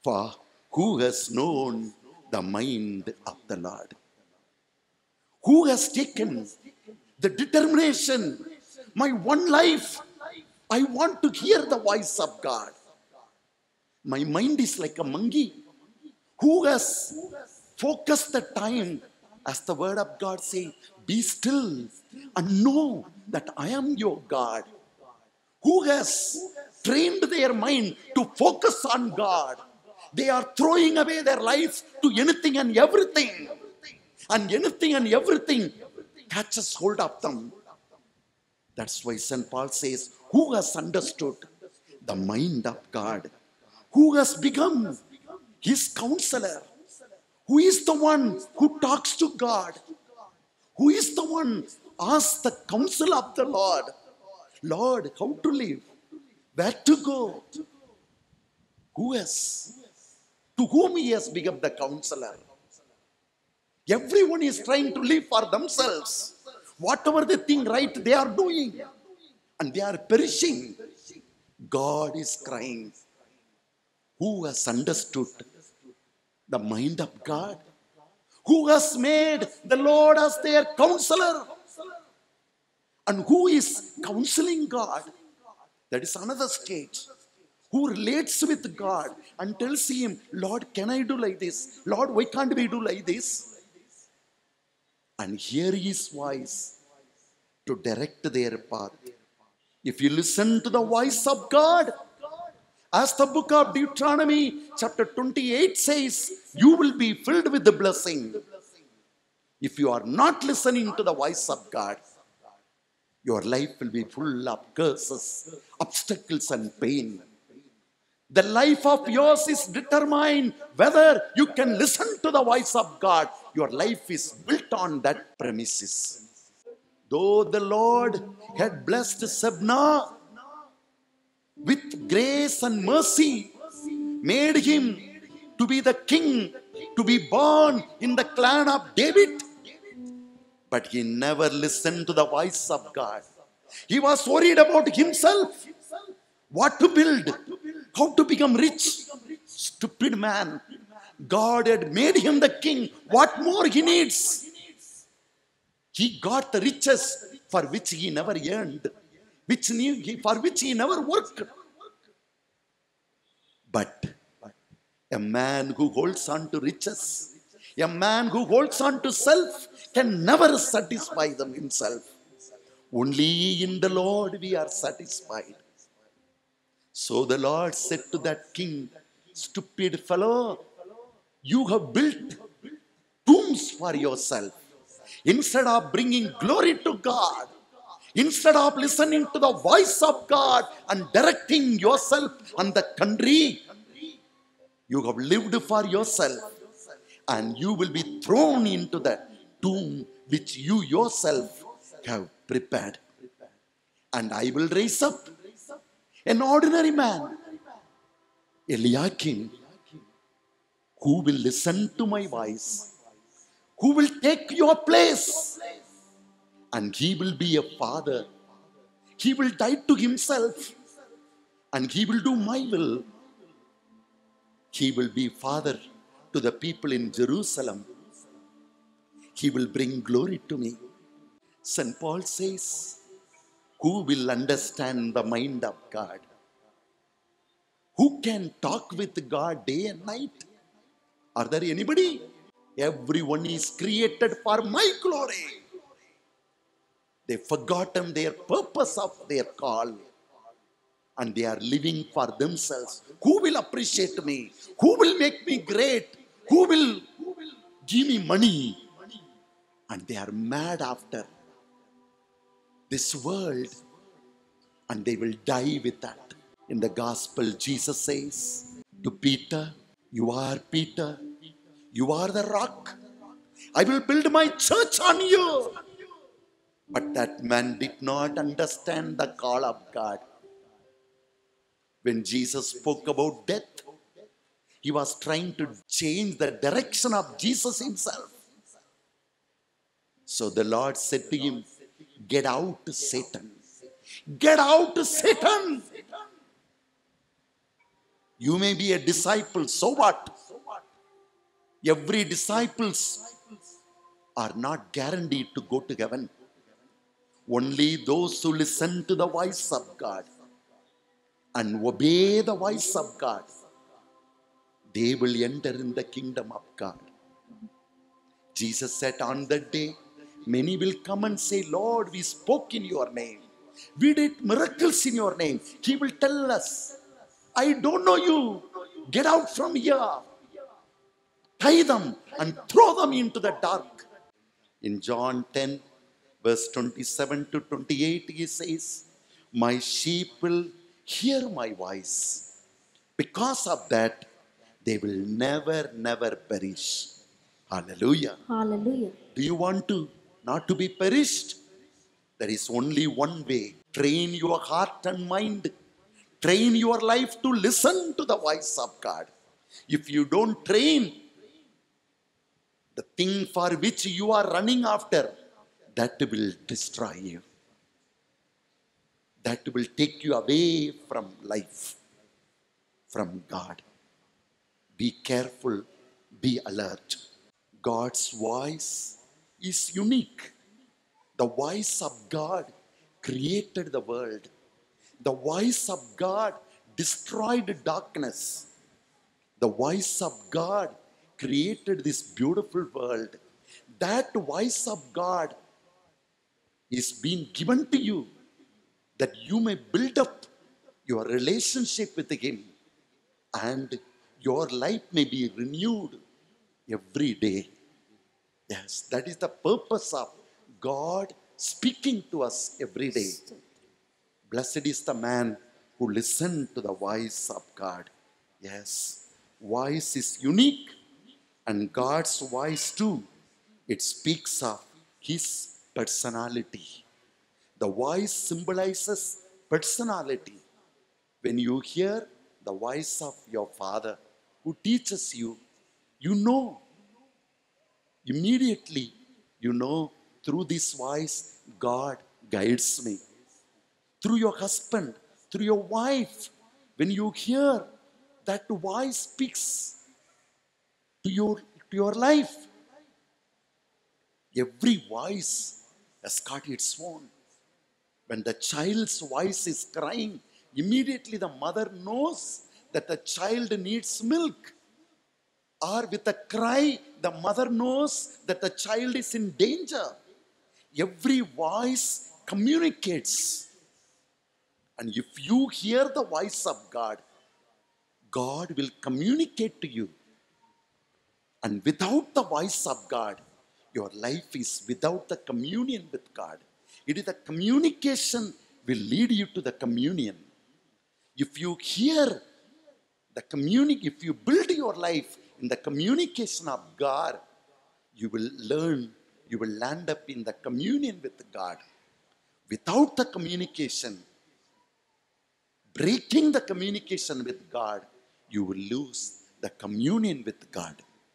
For who has known the mind of the Lord? Who has taken the determination, my one life, I want to hear the voice of God. My mind is like a monkey. Who has focused the time, as the word of God says, be still and know that I am your God. Who has trained their mind to focus on God? They are throwing away their life to anything and everything. And anything and everything catches hold of them. That's why St. Paul says, who has understood the mind of God? Who has become his counselor? Who is the one who talks to God? Who is the one asks the counsel of the Lord? Lord, how to live? Where to go? Who has? To whom he has become the counselor? Everyone is trying to live for themselves. Whatever they think right, they are doing. And they are perishing. God is crying. Who has understood the mind of God? Who has made the Lord as their counselor? And who is counseling God? That is another stage. Who relates with God and tells him, Lord, can I do like this? Lord, why can't we do like this? And hear his voice to direct their path. If you listen to the voice of God, as the book of Deuteronomy chapter 28 says, you will be filled with the blessing. If you are not listening to the voice of God, your life will be full of curses, obstacles and pain. The life of yours is determined whether you can listen to the voice of God. Your life is built on that premises. Though the Lord had blessed Sebna with grace and mercy, made him to be the king, to be born in the clan of David, but he never listened to the voice of God. He was worried about himself, what to build, how to become rich. Stupid man. God had made him the king. What more he needs? He got the riches for which he never earned, for which he never worked. But a man who holds on to riches, a man who holds on to self, can never satisfy them himself. Only in the Lord we are satisfied. So the Lord said to that king, stupid fellow, you have built tombs for yourself. Instead of bringing glory to God, instead of listening to the voice of God and directing yourself and the country, you have lived for yourself, and you will be thrown into the tomb which you yourself have prepared. And I will raise up an ordinary man, Eliakim, who will listen to my voice, who will take your place, and he will be a father. He will die to himself, and he will do my will. He will be father to the people in Jerusalem. He will bring glory to me. St. Paul says, who will understand the mind of God? Who can talk with God day and night? Are there anybody? Everyone is created for my glory. They've forgotten their purpose of their call, and they are living for themselves. Who will appreciate me? Who will make me great? Who will give me money? And they are mad after this world, and they will die with that. In the gospel, Jesus says to Peter, you are Peter, you are the rock. I will build my church on you. But that man did not understand the call of God. When Jesus spoke about death, he was trying to change the direction of Jesus himself. So the Lord said to him, get out, Satan. Get out, Satan. You may be a disciple, so what? Every disciples are not guaranteed to go to heaven. Only those who listen to the voice of God and obey the voice of God, they will enter in the kingdom of God. Jesus said on that day, many will come and say, Lord, we spoke in your name. We did miracles in your name. He will tell us, I don't know you. Get out from here. Tie them and throw them into the dark. In John 10, verse 27 to 28, he says, my sheep will hear my voice. Because of that, they will never perish. Hallelujah. Hallelujah. Do you want to not to be perished? There is only one way. Train your heart and mind. Train your life to listen to the voice of God. If you don't train, the thing for which you are running after, that will destroy you. That will take you away from life, from God. Be careful, be alert. God's voice is unique. The voice of God created the world. The voice of God destroyed darkness. The voice of God created this beautiful world. That voice of God is being given to you that you may build up your relationship with Him and your life may be renewed every day. Yes, that is the purpose of God speaking to us every day. Blessed is the man who listens to the voice of God. Yes, voice is unique, and God's voice too. It speaks of His personality. The voice symbolizes personality. When you hear the voice of your Father who teaches you, you know immediately, through this voice, God guides me. Through your husband, through your wife, when you hear that voice speaks to your life, every voice has got its own. When the child's voice is crying, immediately the mother knows that the child needs milk. Or with a cry, the mother knows that the child is in danger. Every voice communicates. And if you hear the voice of God, God will communicate to you. And without the voice of God, your life is without the communion with God. It is the communication will lead you to the communion. If you hear if you build your life in the communication of God, you will land up in the communion with God. Without the communication, breaking the communication with God, you will lose the communion with God.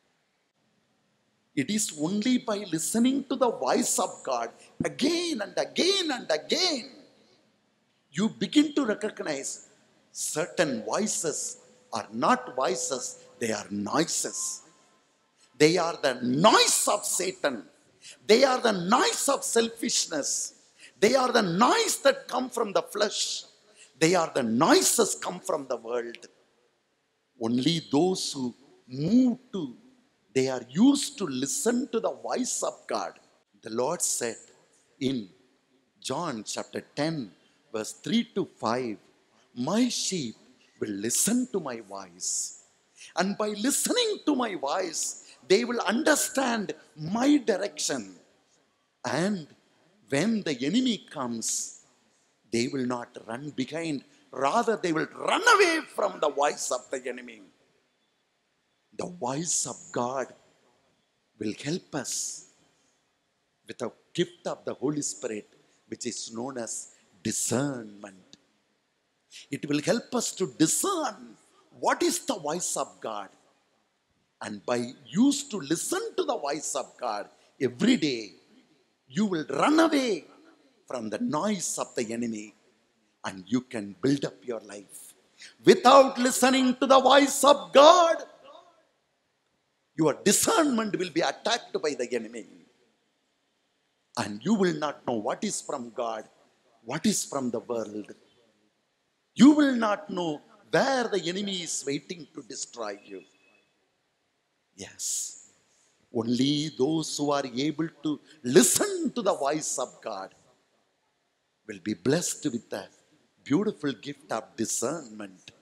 It is only by listening to the voice of God again and again and again, you begin to recognize certain voices are not voices, they are noises. They are the noise of Satan. They are the noise of selfishness. They are the noise that come from the flesh. They are the noises come from the world. Only those who they are used to listen to the voice of God. The Lord said in John chapter 10, verse 3 to 5, my sheep will listen to my voice. And by listening to my voice, they will understand my direction. And when the enemy comes, they will not run behind. Rather, they will run away from the voice of the enemy. The voice of God will help us with a gift of the Holy Spirit, which is known as discernment. It will help us to discern what is the voice of God. And by used to listen to the voice of God every day, you will run away from the noise of the enemy and you can build up your life. Without listening to the voice of God, your discernment will be attacked by the enemy. And you will not know what is from God, what is from the world. You will not know where the enemy is waiting to destroy you. Yes, only those who are able to listen to the voice of God will be blessed with the beautiful gift of discernment.